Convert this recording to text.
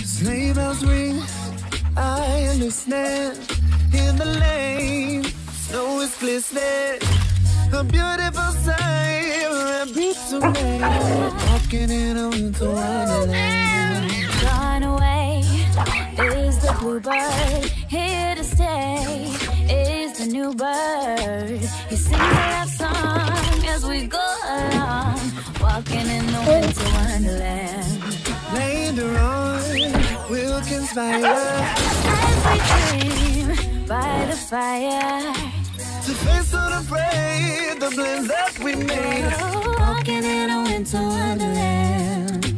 Sleigh bells ring, I am listening. In the lane, snow is glistening. A beautiful sight, a beautiful name. Walking in a winter wonderland. Gone away is the bluebird. Here to stay is the new bird. He sings a love song as we go along. Walking in the winter wonderland. Later on, we'll conspire As we dream by the fire. to face unafraid the plans that we made. Walking in a winter wonderland.